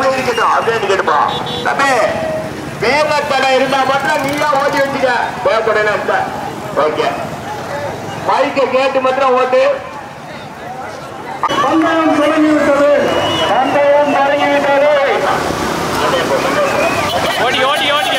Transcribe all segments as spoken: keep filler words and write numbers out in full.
அப்படியே இருக்கட்டும் அப்படின்னு கேட்டுப்பா தம்பி வேகத்தடை இருந்தா மட்டும் நீயா ஓட்டி வச்சுக்க வேகத்தடை ஓகே பைக்கை கேட்டு மட்டும் ஓட்டு பந்தயம் தொடங்கிவிட்டது பந்தயம் தொடங்கிவிட்டது ஓடி ஓடி ஓடி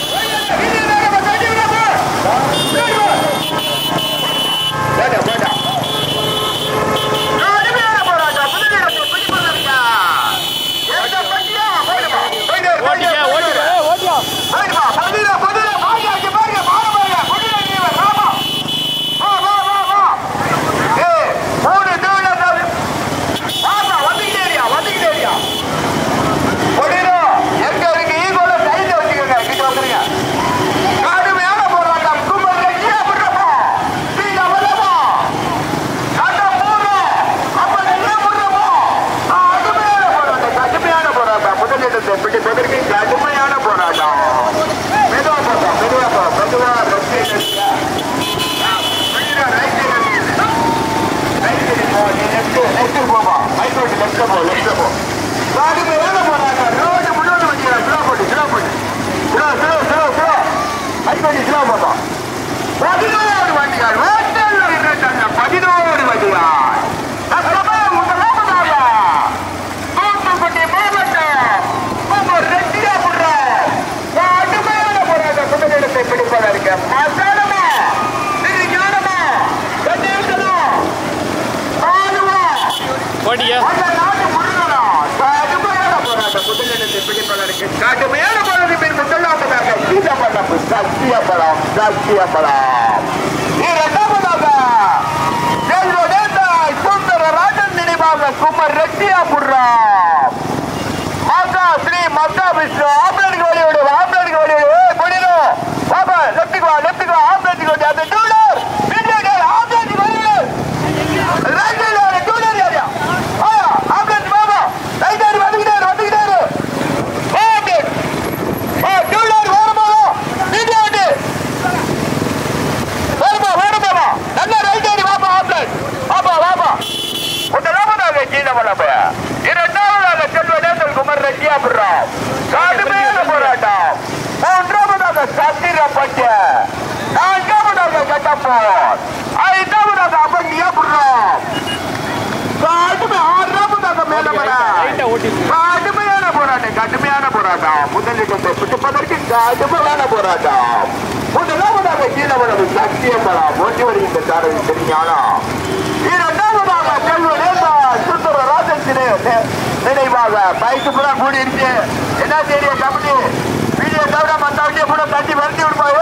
கடுமையான போராட்டம் மெதுவா போட்டோம் மெதுவா போறோம் மெதுவா போமா ஹைகோர்ட் லெப்ட் போ லெப்ட் போ கடுமையான போராட்டம் ரோடு முன்னோடு வச்சுக்கிறேன் ஸ்லோ போட்டு ஸ்லோ போட்டு slow slow slow slow high court slow போட்டோம் பதினோரு வண்டிகள் பதினோரு வண்டிகள் பிடிப்பதற்கு மசாலமா இது ஞானமா கண்டிப்பா நாட்டு முழுவதும் கடுமையான போராட்டம் முதலிடத்தை பிடிப்பதற்கு கடுமையான போராட்டம் முதலாவதாக சீதப்படம் சத்தியப்படம் சத்தியப்படம் இரண்டாவதாக சுந்தர ராஜன் நினைவாக குமர் ரெட்டியாபுரம் மாதா ஸ்ரீ மகா விஷ்ணு ஆம்பளை வழியோடு ஆம்பளை வழியோடு பாபா லெஃப்ட் வா லெஃப்ட் வா ஆம்பளை கோடி அந்த டூலர் பின்னேடர் ஆம்பளை கோடி ரைட் சைடுல டூலர் ஏரியா ஆ ஆம்பளை பாபா ரைட் சைடு வந்துட்டாரு வந்துட்டாரு ஓகே ஆ டூலர் வரமா நீடியாடு வரமா வரமா நல்ல ரைட் சைடு பாபா ஆம்பளை பாபா பாபா முதலாவதாக கீழே வளப்ப இரண்டாவதாக செல்வதேசல் குமர் ரெட்டியாபுரம் கடுமையான போராட்டம் மூன்றாவதாக சத்திரப்பட்டு நான்காவதாக கட்டப்போர் ஐந்தாவதாக அபங்கியாபுரம் கடுமை ஆறாவதாக மேலமர கடுமையான போராட்டம் கடுமையான போராட்டம் முதலிடத்தை பிடிப்பதற்கு கடுமையான போராட்டம் முதலாவதாக கீழவரவு சத்தியம்பலம் ஓட்டி வருகின்ற சாரதி தெரிஞ்சானா இரண்டாவதாக செல்வதேசா சுந்தர ராஜன் நினைவாக பைக்கு புறா கூடிருச்சு என்ன தெரியும் கம்பெனி வீடியோ தவிர மற்ற வண்டியை கூட தட்டி வரட்டி விடுப்பாரு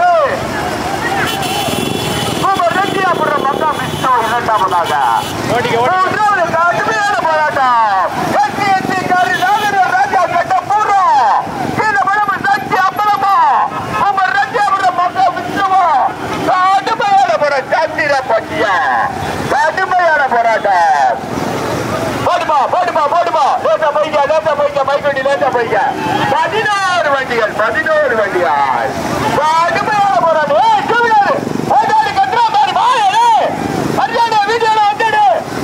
ரெட்டியாபுரம் மக்கா விஷ்ணு இரண்டாவதாக மூன்றாவது கடுமையான போராட்டம் எட்டி எட்டி காரி நாகர் ராஜா கட்ட பூர்வம் கீழே படம் சக்தி அப்பளமா உமர் ரெட்டியாபுரம் மக்கா விஷ்ணுவா கடுமையான போராட்டம் சத்திர பட்டியா கடுமையான போராட்டம் போடுமா போடுமா போடுமா லேசா போய்க்க லேசா போய்க்க பைக் வண்டி லேசா போய்க்க பதினோரு வண்டிகள் பதினோரு வண்டிகள் கடுமையான போராட்டம் ஏய் டூவீலர் ஓடாடி கட்றா பாரு வாயே அஞ்சாடே வீடியோல வந்துடு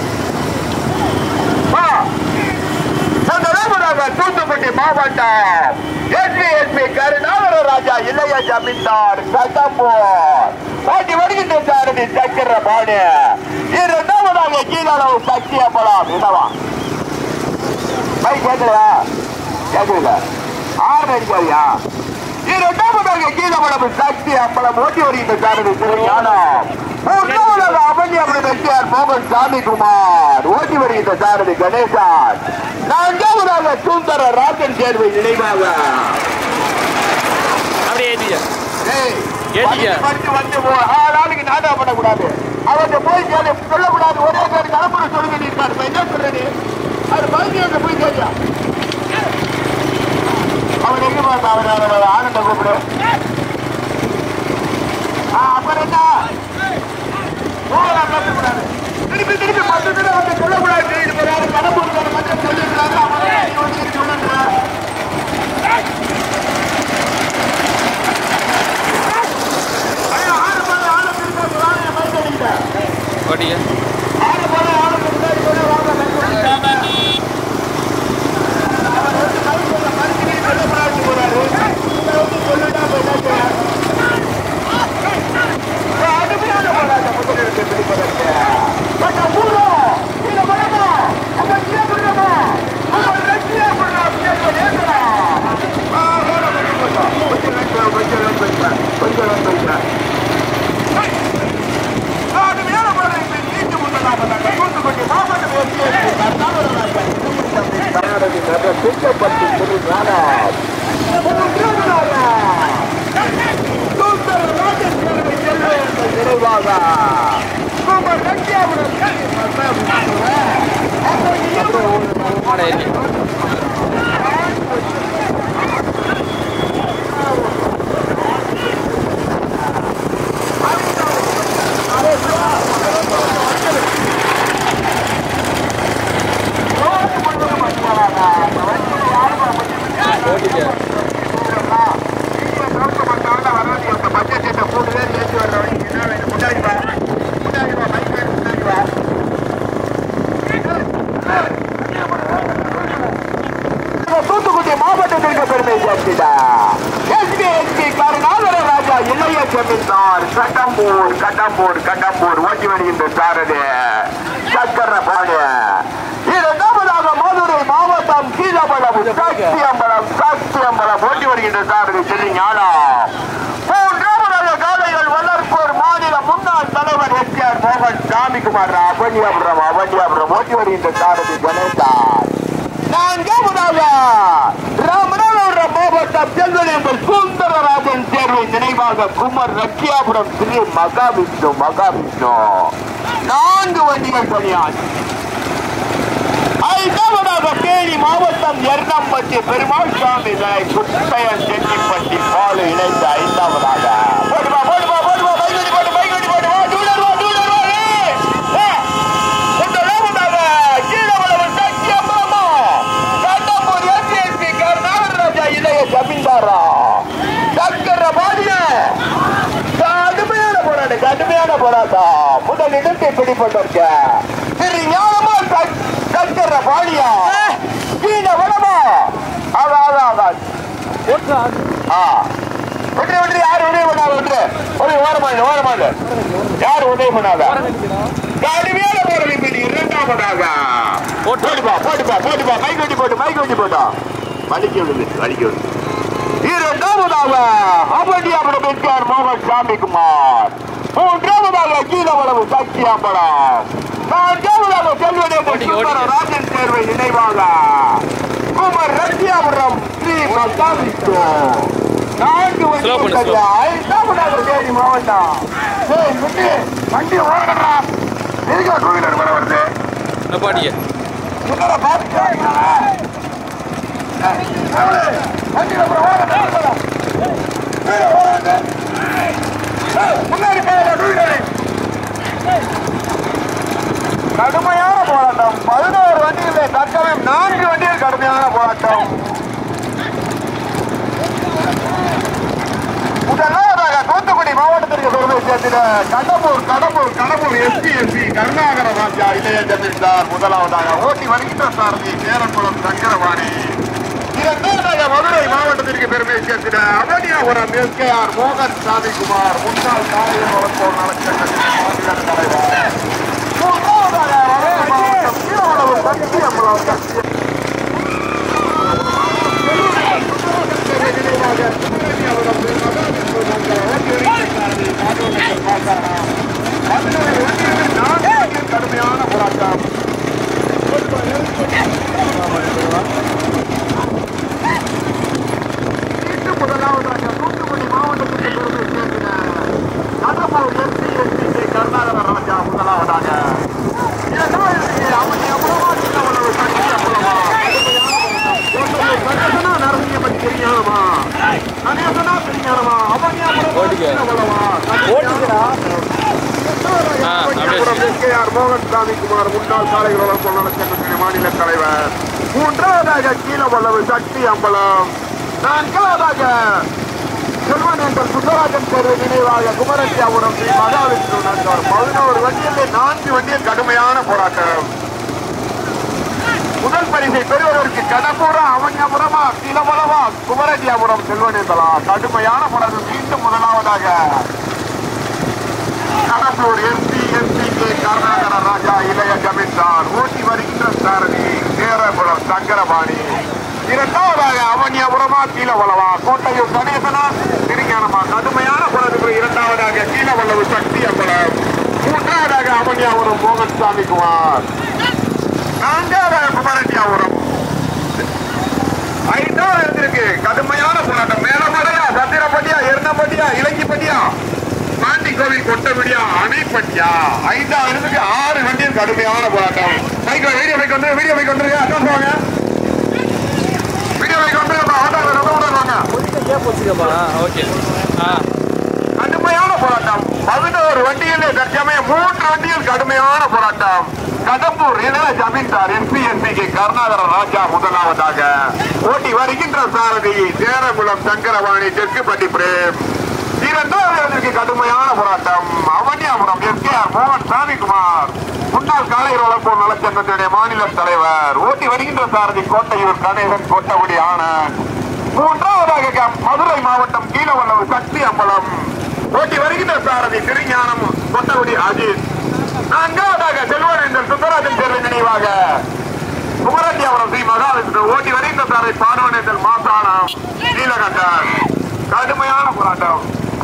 வா சந்தராமராக தூத்துக்குடி மாவட்டம் எஸ்பி எஸ்பி கருணாகர ராஜா இளைய ஜமீன்தார் சட்டப்போர் ஓட்டி வருகின்ற சாரதி சக்கர பாடு இரண்டாவதாக கீழளவு சக்தியப்பலாம் என்னவா பை கேட்கலையா கேட்கல ஆறு அடிக்காதியா இரண்டாவதாக கீழளவு சக்தி அப்பளம் ஓட்டி வருகின்ற சாரதி திருஞானம் மூன்றாவதாக அபன்யாபுரம் வெற்றியார் மோகன் சாமி குமார் ஓட்டி வருகின்ற சாரதி கணேசன் நான்காவதாக சுந்தர ராஜன் சேர்வை நினைவாக வந்து ஆளாளுக்கு நாடகம் பண்ணக்கூடாது அவர்கிட்ட போய் கேள்வி சொல்லக்கூடாது ஒரே பேர் கலப்புற சொல்லுங்க நீ இருக்காரு என்ன சொல்றேன் அவர் பகுதியோட போய் கேட்கா அவர் எங்க பார்த்தா அவர் ஆனந்த கூப்பிடு அப்புறம் என்ன பேசக்கூடாது திருப்பி திருப்பி மற்ற பேர் வந்து சொல்லக்கூடாது கலப்புற மட்டும் சொல்லிருக்காங்க அவங்க சொல்லுங்க ஓடியா ஆறு போல ஆளு முன்னாடி போல வாங்க சிங்கப்பட்டி திரு ஞானா நிறைவாக தூத்துக்குடி மாவட்டத்திற்கு பெருமை சேர்க்கிறார். எஸ்பி எஸ்பி கருணாகர ராஜா இளைய ஜமீன்தார் கடம்பூர் கடம்பூர் கடம்பூர் ஓட்டி வருகின்ற சாரதி சக்கர பாடு. இரண்டாவதாக மதுரை மாவட்டம் கீழபலம் சக்தியம்பலம் சக்தியம்பலம் ஓட்டி வருகின்ற சாரதி திரு ஞானா. மூன்றாவதாக காலைகள் வளர்ப்போர் மாநில முன்னாள் தலைவர் எஸ் ஆர் மோகன் சாமிக்குமார் அவனியாபுரம் அவனியாபுரம் ஓட்டி வருகின்ற சாரதி கணேசார். நான்காவதாக ராமநாதபுரம் மாவட்டம் செல்வனேம்பல் சுந்தரராஜன் தேர்வை நினைவாக குமர் ரக்கியாபுரம் ஸ்ரீ மகாவிஷ்ணு மகாவிஷ்ணு நான்கு வண்டிகள் பணியான். ஐந்தாவதாக தேனி மாவட்டம் எர்ணம்பட்டி பெருமாள் சுவாமி குட்டையன் சென்னிப்பட்டி பாலு இணைந்த ஐந்தாவதாக போடுவா போடுவா போடுவா பைகடி போடு பைகடி போடு வா டூலர் வா டூலர் வா முதலாவதாக கீழவளவன் சக்தியம்பலமா கடம்பூர் எஸ்பி கருணாகர ராஜா இளைய ஜமீன்தாரா சக்கர பாடிய கடுமையான போராட்டம் கடுமையான போராட்டம் முதல் இடத்தை பிடிப்பட்டிருக்க திரு ஞானமா சக்கர பாடியா கீழ வளமா ஆகாது ஆகாது ஒன்று ஒன்று யார் உதவி பண்ணாத ஒன்று ஒரு ஓரமாடு ஓரமாடு யார் உதவி பண்ணாத கடுமையான போராளி பிடி இரண்டாவதாக போட்டுப்பா போட்டுப்பா போட்டுப்பா மைக் வெட்டி போட்டு மைக் வெட்டி போட்டா வலிக்க விடுது வலிக்க விடுது. இரண்டாவதாக அவனியாபுரம் எஸ் ஆர் மோகன் சாமிக்குமார். மூன்றாவதாக கீழவளவு சக்தியாம்பலம். நான்காவதாக செல்வனேம்பல் சுந்தரராஜன் தேர்வை நினைவாக குமர் ரத்தியாபுரம் ஸ்ரீ மகாவிஷ்ணு நான்கு வண்டி. ஐந்தாவதாக தேனி மாவட்டம் வண்டி ஓடுறா எதுக்கா டூ வீலர் மேல வருது பாட்டிய முன்னாடி பாட்டு கடுமையான போராட்டம். பதினோரு வண்டிகளை தற்சமயம் நான்கு வண்டிகள் கடுமையான போராட்டம். முதலாவதாக தூத்துக்குடி மாவட்டத்திற்கு பெருமை சேர்த்திட கடம்பூர் கடம்பூர் கடம்பூர் எஸ்பி எஸ்பி கருணாகர ராஜா இளைய ஜமீன்தார் முதலாவதாக ஓட்டி வருகின்ற சாரதி சேரங்குளம் சங்கரவாணி. இரண்டாவதாக மதுரை மாவட்டத்திற்கு பெருமை சேர்த்திட அவனியாபுரம் எஸ் கே ஆர் மோகன் சாமிக்குமார் முன்னாள் காலையில் வளர்ப்போர் நலச்சங்கத்தின் மாநில தலைவர். மூன்றாவதாக மதுரை மாவட்டம் கீழவளவு சக்தியம்பலம் சக்தி கடுமையான போராட்டம். முதலாவதாக தூத்துக்குடி மாவட்டத்திற்கு பெருமை சேர்ந்த கடம்பூர் எஸ்பி எஸ்பி கருணாகர ராஜா முதலாவதாக. மோகன் சாமிக்குமார் முன்னாள் சாலைகள் வளர்ப்பு நலச்சங்கத்தின் மாநில தலைவர். மூன்றாவதாக கீழவளவு சக்தி அம்பலம். நான்காவதாக செல்வனேம்பல் சுந்தரராஜன் தேர்வு நினைவாக குமரத்தியாபுரம் ஸ்ரீ மகாவிஷ்ணு நண்பர். பதினோரு வண்டியில் நான்கு வண்டியில் கடுமையான போராட்டம். முதல் பரிசை பெறுவதற்கு கடம்பூரா அவனியாபுரமா கீழவளவா குமரத்தியாபுரம் செல்வனேம்பலா கடுமையான போராட்டம். மீண்டும் முதலாவதாக Kadambur MP MP K Karunakara Raja இளைய ஜமீன்தார் ஓட்டி வருகின்ற சாரதி சேரங்குளம் சங்கரபாணி. இரண்டாவதாக அவனியாபுரமா கீழவளவா கோட்டையூர் கணேசனா திருஞானமா கடுமையான போராட்டத்தில் இரண்டாவதாக கீழவளவு சக்தி அம்பலம். மூன்றாவதாக அவனியாபுரம் மோகன் சாமிக்குமார். நான்காவதாக குமரத்தியாபுரம் இருக்கு கடுமையான போராட்டம். மேலமடையா, சத்திரப்பட்டியா, எருணப்பட்டியா, இலங்கிப்பட்டியா, பாண்டி கோவில் கொட்டபடியா, அணைப்பட்டியா, ஐந்தாயிரத்துக்கு ஆறு வண்டியில் கடுமையான போராட்டம். பைக் வீடியோ பைக் வந்து வீடியோ பைக் வந்துருங்க. அட்வான்ஸ் வாங்க. வீடியோ பைக் வந்து வாங்க. கடுமையான போராட்டம். பதினோரு வண்டியில் தற்சமயம் மூன்று வண்டியில் கடுமையான போராட்டம். கடம்பூர் இதர ஜமீன்தார் என்பிஎன்பி கருணாகர ராஜா முதலாவதாக ஓட்டி வருகின்ற சாரதி சேரகுளம் சங்கரவாணி தெற்குப்பட்டி பிரேம். இரண்டாவது கடுமையான போராட்டம். அவனியாபுரம் எஸ் கே ஆர் மோகன் சாமிக்குமார் முன்னாள் காலையர் வளர்ப்போர் நலச்சங்கத்தினுடைய மாநில தலைவர் ஓட்டி வருகின்ற சாரதி கோட்டையூர் கணேசன் கொட்டகுடி ஆனந்த். மூன்றாவதாக மதுரை மாவட்டம் கீழவல்லூர் சக்தி அம்பலம் ஓட்டி வருகின்ற சாரதி திருஞானம் கொட்டகுடி அஜித். நான்காவதாக செல்வரேந்தர் சுந்தராஜன் தேர்வு நினைவாக குமரண்டியாபுரம் ஸ்ரீ மகாவிஷ்ணு ஓட்டி வருகின்ற சாரதி பாடுவனேந்தல் மாசானம் நீலகண்டன். கடுமையான போராட்டம்.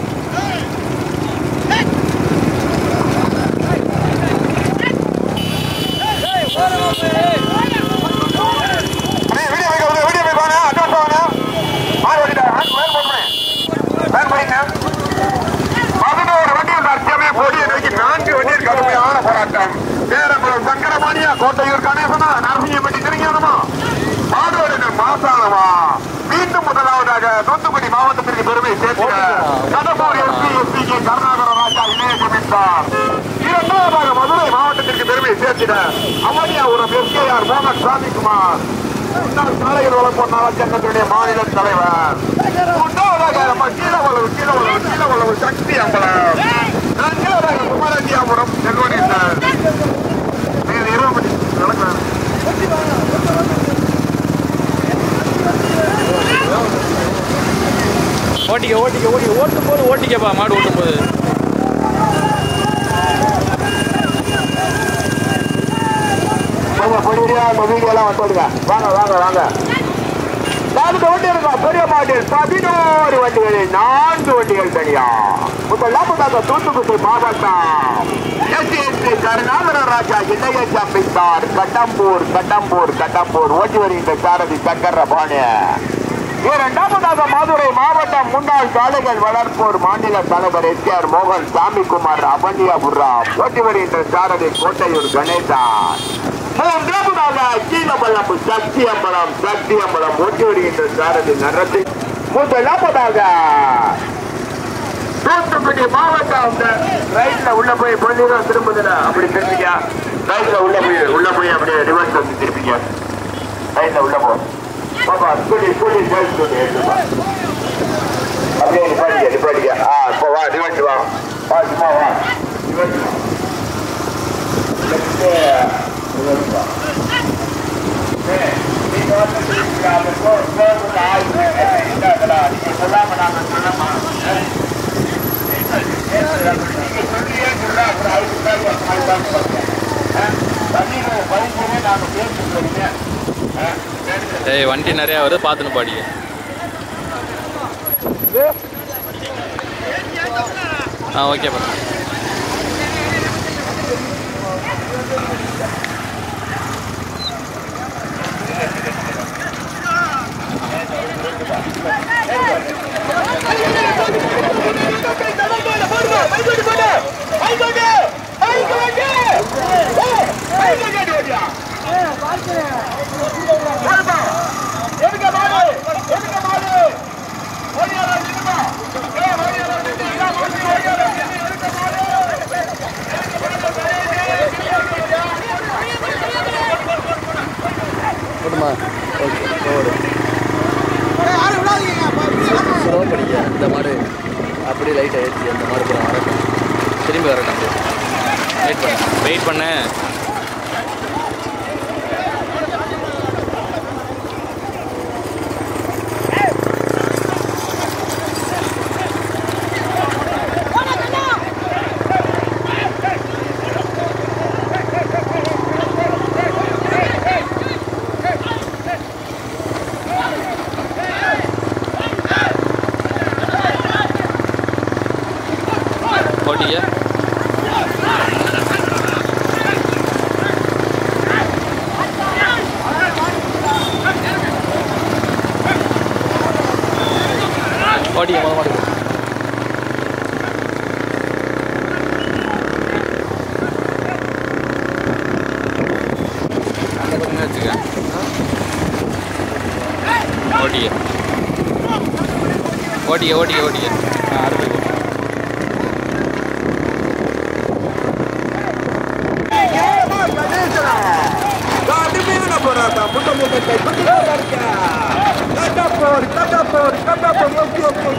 பதினோரு வண்டியில் தற்சமே போடிய நோக்கி நான்கு வண்டியில் கடுமையான போராட்டம். சேரகுளம் சங்கரபாணியா, கோட்டையூர் கணேசனா, நரசிங்கப்பட்டி திருஞானமா, பாடுவனேந்தல் மாசானமா. மீண்டும் முதலாவதாக தூத்துக்குடி மாவட்டத்திற்கு பெருமை சேர்த்த Kadambur SP SP K Karunakara Raja இளைய ஜமீன்தார். இரண்டாவதாக மதுரை மாவட்டத்திற்கு பெருமை சேர்த்திட அவனியாபுரம் எஸ் கே ஆர் மோகன் சாமிக்குமார் முன்னாள் காலையில் வளர்ப்போர் நலச்சங்கத்தினுடைய மாநில தலைவர். மூன்றாவதாக நம்ம கீழவளவு கீழவளவு கீழவளவு சக்தி அம்பலம். நான்காவதாக குமரண்டியாபுரம் செல்வனேந்தர். ஓட்டிக்க ஓட்டிக்க ஓட்டி ஓட்டும் போது ஓட்டிக்கப்பா மாடு ஓட்டும் போது. வாங்க வாங்க வாங்க. பெரிய மாட்டில் பதினோரு வண்டிகளில் நான்கு வண்டிகள் தனியா. முதலாவதாக தூத்துக்குடி மாவட்டம் எஸ் எஸ் கருணாகர ராஜா இளைய ஜமீன்தார் கடம்பூர் கடம்பூர் கடம்பூர் ஓட்டி வருகின்ற சாரதி சக்கர பாணிய. இரண்டாவதாக மதுரை மாவட்டம் முன்னாள் காளைகள் வளர்ப்போர் மாநில தலைவர் எஸ் கே ஆர் மோகன் சாமிக்குமார் அவனியாபுரம் ஓட்டி வருகின்ற சாரதி கோட்டையூர் கணேசன். மூன்றாவதாக கீழமல்லம் சக்தி அம்பலம் சக்தி அம்பலம் ஓட்டி வருகின்ற சாரதி நடத்தி. முதலாவதாக தூத்துக்குடி மாவட்டம் ரைட்ல உள்ள போய் பொழுதுதான் திரும்புதுல அப்படி திரும்பிக்க. ரைட்ல உள்ள போய் உள்ள போய் அப்படியே ரிவர்ஸ் வந்து திருப்பிக்க. ரைட்ல உள்ள போ பாப்பா. ஸ்கூலி ஸ்கூலி அப்படியே நிப்பாடிக்க நிப்பாடிக்க. ஆ இப்போ வா ரிவர்ஸ் வா வா சும்மா வா ரிவர்ஸ் வா. நீங்க வந்து சொல்லாம நாங்க சொல்லமா ஏய் வண்டி நிறையா வருது பார்த்துன்னு பாடிக்க. ஆ ஓகேப்பா. ஸ்லோ பண்ணிக்க. இந்த மாடு அப்படி லைட்டாக ஏற்றி அந்த மாடு கூட வரட்டும், திரும்பி வரட்டும். வெயிட் பண்ண வெயிட் பண்ண ஓட்டிக்க. ஓட்டிக்க மொதல் மாடு வச்சுக்க ஓட்டிக்க ஓட்டிக்க ஓட்டிக்க ஓட்டிக்க ஆ அடுத்து போராட்டம் முட்டை முட்டை கட்டப்போர் கட்டப்போர் கட்டப்போர் ஓகே ஓகே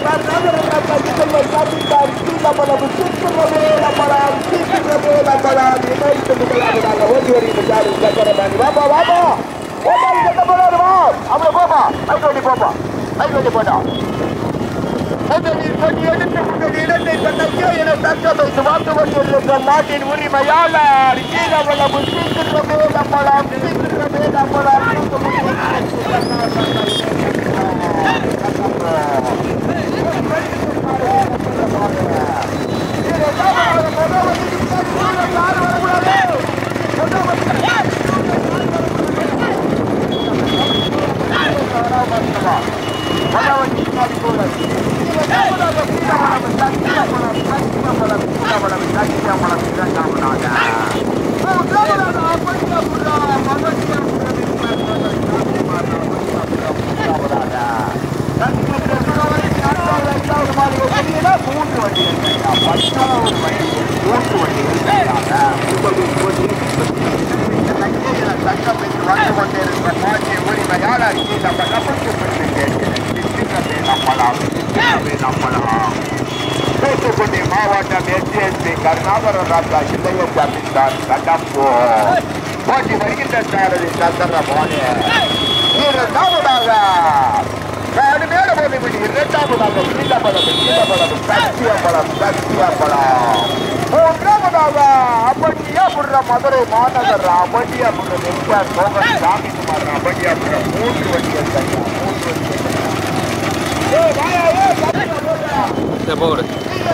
பலம் சீக்கிரமே நம்மளாம் சீக்கிரமே நம்மளாம் இணைத்து முதலாவதாக ஓடி வருகிறது சக்கரபாணி வாப்பா வாப்பா ஓட்டாளி கட்ட போறாரு வா அவனை போப்பா ஐட்டு வண்டி போப்பா ஐட்டு வண்டி போட்டா முதலில் கொடி எடுத்து முதல் இடத்தை தன்னைக்கே என தக்க வைத்து வாக்கு கொண்டிருக்கிற நாட்டின் உரிமையாளர் கீழவளம் சீக்கிரமே நம்மளாம் சீக்கிரமே நம்மளாம் மூன்று வண்டிகள் பத்தாவது மூன்று வண்டிகள் தங்கம் என்று வந்து கொண்டிருக்கிற நாட்டிய உரிமையாளர் நம்ம நபருக்கு நம்பலாம் நம்பலாம் தூத்துக்குடி மாவட்டம் எஸ்டிஎஸ்பி கருணாகரன் ராஜா இளைய ஜமீன்தார் கடம்போ போட்டி வருகின்ற சாரதி சந்திரபாணி இரண்டாவதாக கடுமையான போட்டி இரண்டாவதாக கீழப்படம் கீழப்படம் சத்தியப்படம் சத்தியப்படம் மூன்றாவதாக அபட்டியாபுரம் மதுரை மாநகர் அபட்டியாபுரம் எம்ஜிஆர் மோகன் சாமிக்குமார் அபட்டியாபுரம் மூன்று வண்டிகள் தனியா மூன்று வண்டிகள் போடு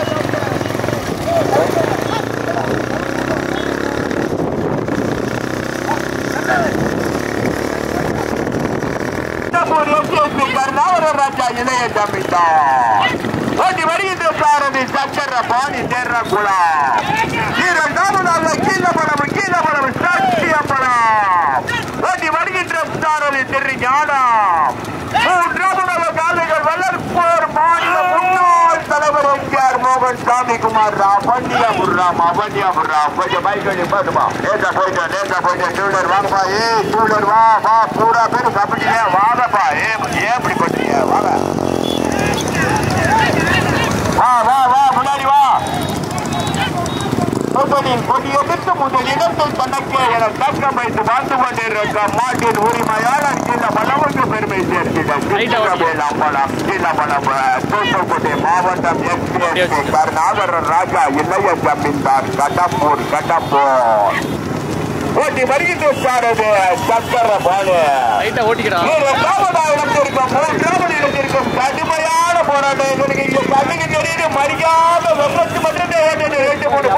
ராஜா இளைய ஜமீன்தார் ஓட்டி வருகின்ற சாரதி சக்கரபாணி தேர்ரகுளம் இரண்டாவதாக கீழப்படம் கீழப்படம் சத்தியப்படம் ஓட்டி வருகின்ற சாரதி திரு ஞானம் மூன்றாவதாக காலைகள் வளர்ப்போர் மாநில முன்னாள் தலைவர் எம்ஜிஆர் மோகன் சாமிக்குமார் அவண்டியாபுரம் அவண்டியாபுரம் கொஞ்சம் பைக் பாட்டுமா நேற்ற போயிட்டு நேற்ற போயிட்டு டூலர் வாங்கப்பா ஏ டூலர் வா வா பூரா பேர் கபடியே வாங்கப்பா ஏ ஏன் இப்படி பண்றீங்க வாங்க வா வா வா முன்னாடி வா கொடி எதிர்த்து முதல் இடத்தை தனக்கே என தக்கம் வைத்து வாழ்ந்து கொண்டிருக்க மாட்டின் உரிமையாளர் இந்த பலமுக்கு பெருமை சேர்க்கிறார் தூத்துக்குடி மாவட்டம் எஸ்பி கருணாகரன் ராஜா இளைய ஜமீன்தார் கடம்பூர் கடம்பூர் ஓட்டி வருகின்ற சாரது சக்கரபாணி இடத்திற்கும் மூன்றாவது இடத்திற்கும் கடுமையான போராட்டம் இங்க கண்ணுக்கு தெரியுது மறியாத வெப்பத்து மட்டுமே ஓட்டு ரெண்டு மூணு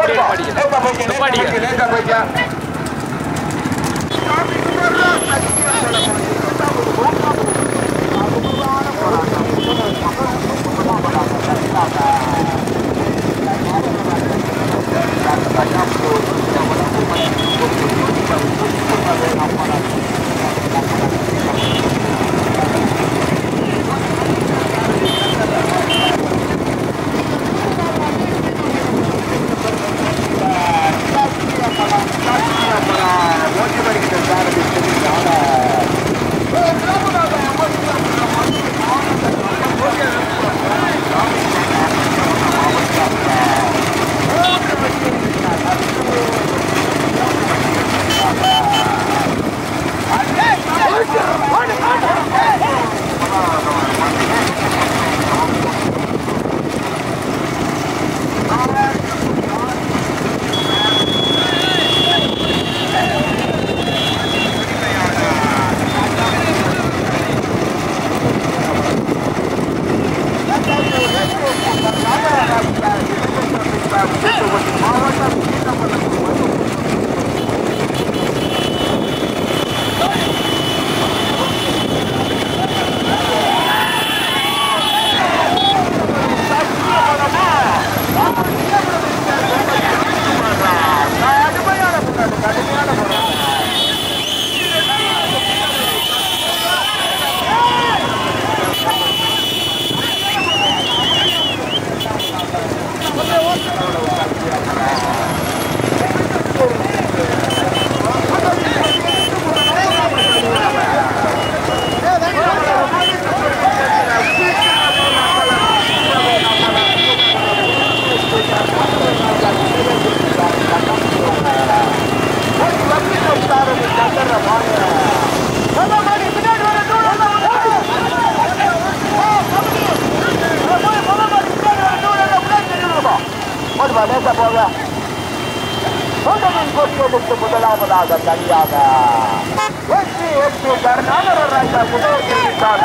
முதலில் கொடியெடுத்து முதலாவதாக தனியாக எஸ்பி எஸ்பி கருணாகர ராஜா முதலாவதாக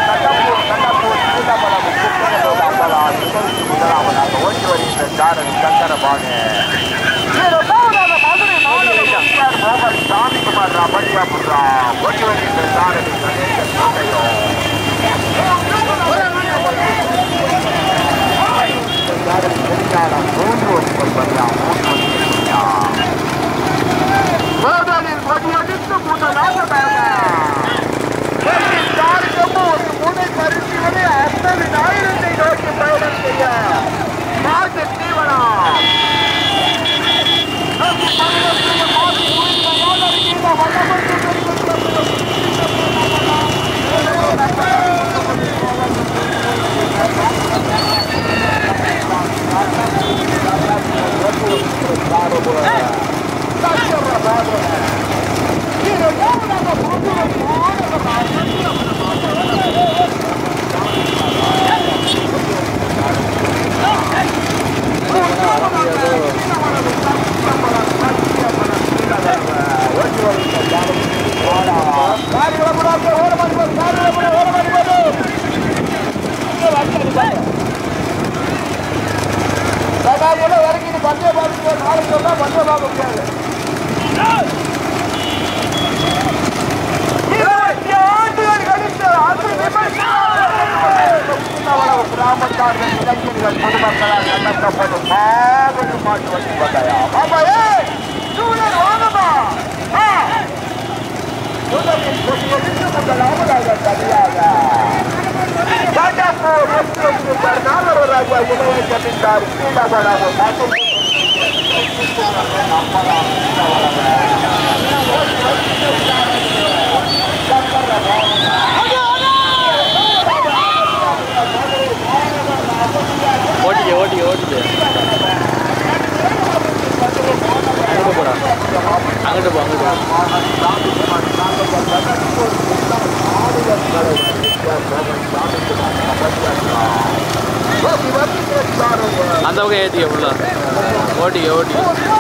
ஓட்டி வருகின்ற சாரதி சங்கரபாணி இரண்டாவதாக மதுரை மாவட்டம் மோகன் சாமிக்குமார் பட்டியாபுரா ஓட்டி வருகின்ற சாரதி கணேசன் மூன்று ஒன்பது பந்தா முதலில் கொடியெடுத்து முதலாவதாக ஒரு முனை பரிசு வரை அத்தனை ஆயிரத்தை நோக்கி பயணம் செய்ய மார்க்கெட் தீவனம் வரைக்கும் பந்தய பாதிக்க நாளைக்கு சொன்னா பந்தய பார்க்க முடியாது. கிராமத்தார்கள் இளைஞர்கள் பொதுமக்களால் நடத்தப்படும் மாபெரும் மாட்டு வண்டி பந்தயா முதலில் கொடியெடுத்து முதலாவதாக தனியாக ராஜா இளைய ஜமீன்தார் கீழவளவு ஓட்டிக்க ஓட்டிக்க ஓட்டிக்க அங்கிட்டு போடா அங்கிட்டு போ அங்கிட்டு அந்த பக்கம் ஏற்றிக்க ஃபுல்லா ஓட்டிக்க ஓட்டிக்க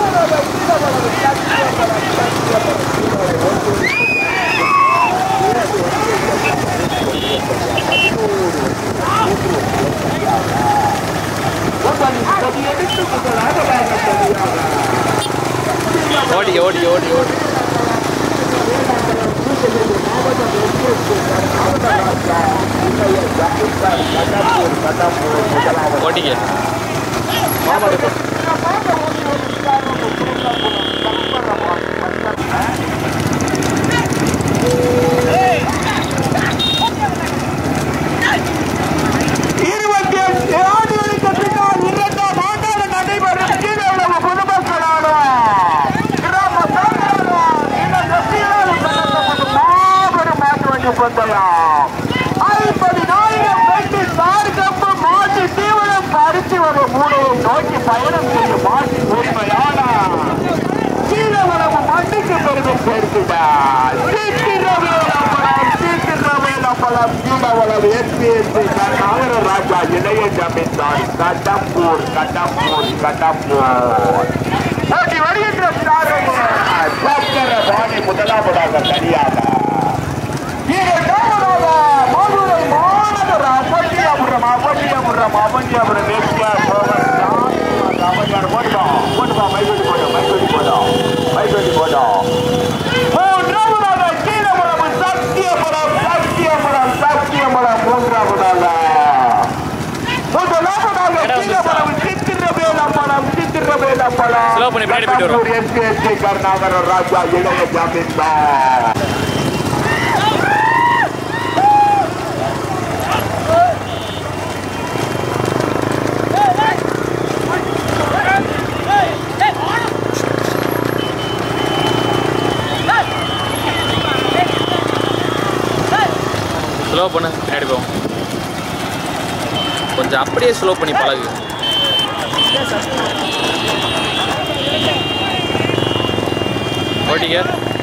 ஓடிக்க ஓடிக்க ஓடி ஓடி ஓட்டிக்க இருபத்தி எட்டு ஆண்டுகளுக்கு பின்னால் இரண்டாம் ஆண்டாக நடைபெறும் கீழவளவு பொதுமக்களான மாபெரும் மாட்டு வண்டி பந்தயம் ஐம்பதினாயிரம் பெட்டி சார்கம்பு மாட்டு தீவனம் பறித்து வரும் மூலையை நோக்கி பயணம் செய்யும் மாட்டு உரிமையாளர் கீழவளவு மண்ணுக்கு பெருமை சேர்க்கிறார் கீழவளவு எஸ்பி எஸ்பி கருணாகர ராஜா இளைய ஜமீன்தார் கடம்பூர் கடம்பூர் கடம்பூர் ஓட்டி வருகின்ற சக்கரபாணி முதலாவதாக தனியாக இரண்டாவதாக மதுரை மாநகர பட்டியாபுரம் பட்டியாபுரம் பட்டியாபுரம் அமைச்சர் போட்டோம் போட்டுப்பா மைசூரி போட்டோம் மைசூரி போட்டோம் மைசூரி போட்டோம் மூன்றாவதாக கீழபுரம் சத்தியபுரம் சத்தியபுரம் சத்தியபுரம் மூன்றாவதாக முதலாவதாக கீழபுரம் சித்திரவேலப்படம் சித்திரவேலப்படம் ஸ்லோ பண்ணி பின்னாடி போயிட்டு வரோம். எஸ்பி எஸ்பி கருணாகர ராஜா இளைய ஜமீன்தார் ஸ்லோ பண்ணு பின்னாடி போவோம் கொஞ்சம் அப்படியே ஸ்லோ பண்ணி பழகு ஓட்டிக்க